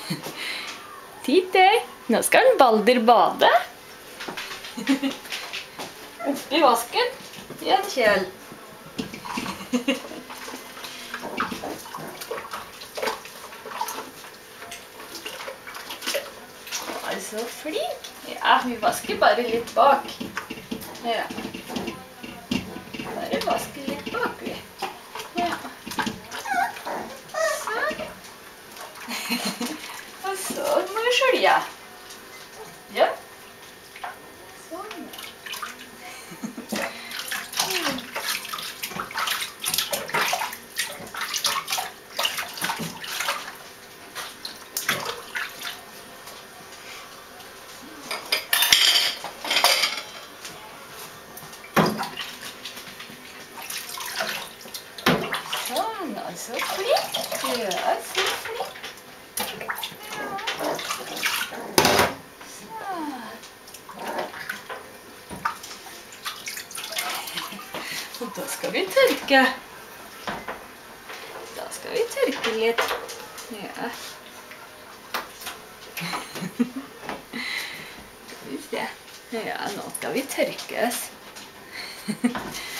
Titti, nå skal Balder bade. Oppi vasken. Igjen, Kjell. Er så flink. Ja, vi vasker bare litt bak. Ja. Bare vasker litt bak, vi. Ja. Sånn. Og så må vi skjølge. Ja. Sånn. Sånn, og så flink. Ja, så flink. Og da skal vi tørke. Da skal vi tørke litt. Ja. Skal vi se. Ja, nå skal vi tørke oss.